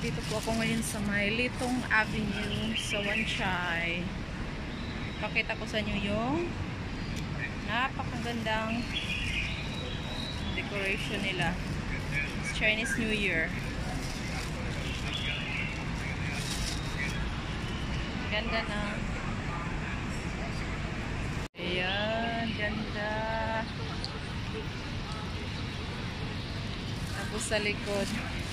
Nandito po ako ngayon sa may Tung Avenue sa Wanchay. Pakita ko sa inyo yung napakagandang decoration nila. It's Chinese New Year. Ganda na. Ayan, ganda. Tapos sa likod.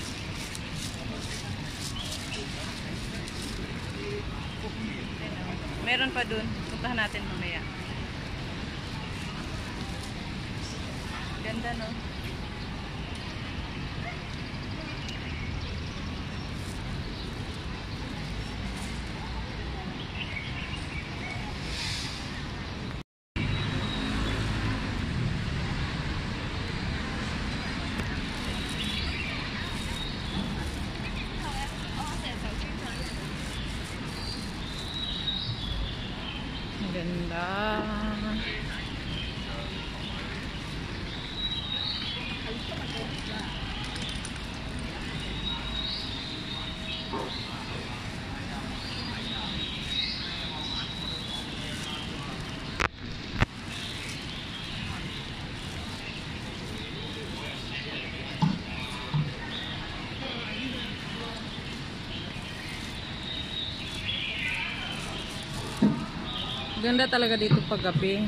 Meron pa dun. Puntahan natin mamaya. Ganda, no? Ganda. Ganda talaga dito pag gabi.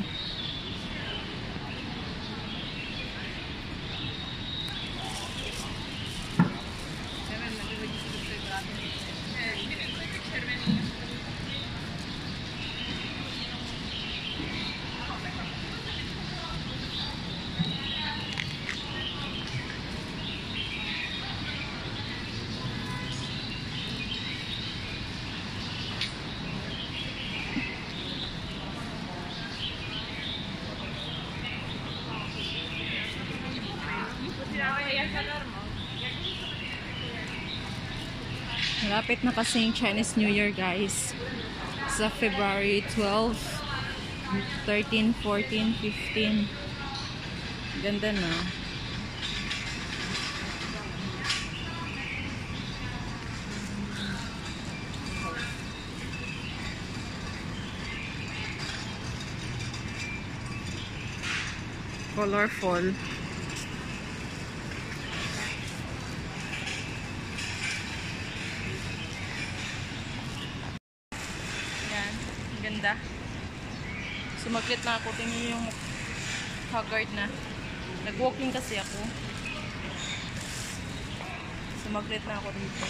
Malapit na kasi yung Chinese New Year, guys. Sa February 12, 13, 14, 15. Ganda na. Colorful. Ganda. Sumaglit na ako. Tingnan yung haggard na. Nag-walking kasi ako. Sumaglit na ako dito.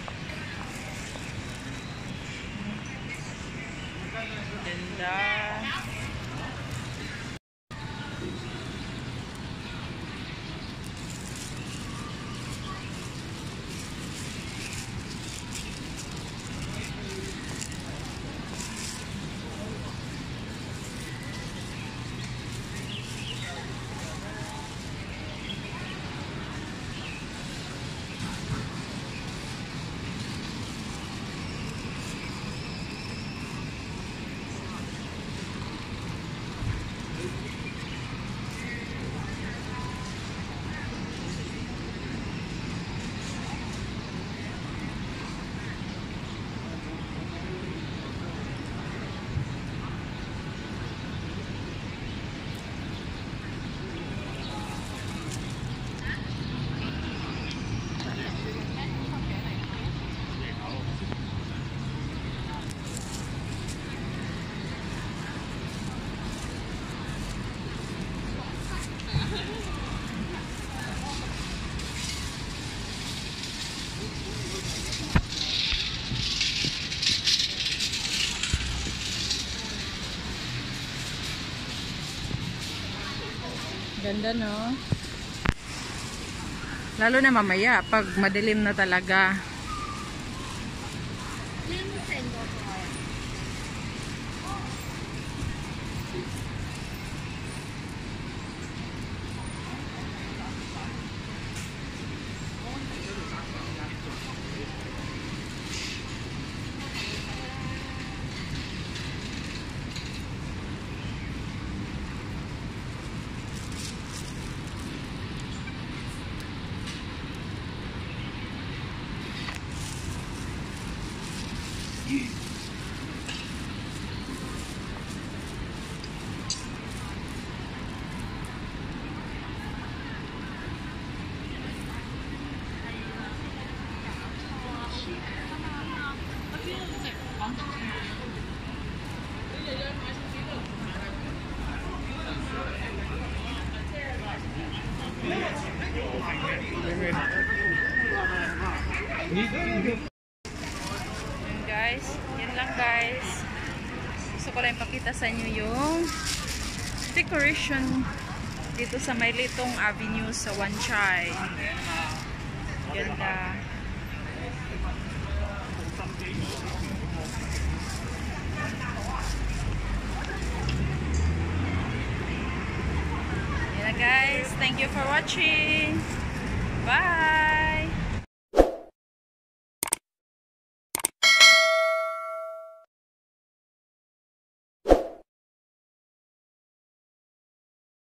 Ganda. Ganda, no? Lalo na mamaya pag madilim na talaga. Yun guys, yan lang guys. Gusto ko lang ipakita sa inyo yung decoration dito sa May Litong Avenue sa Wan Chai. Ganda. Yan na guys. Thank you for watching. Bye!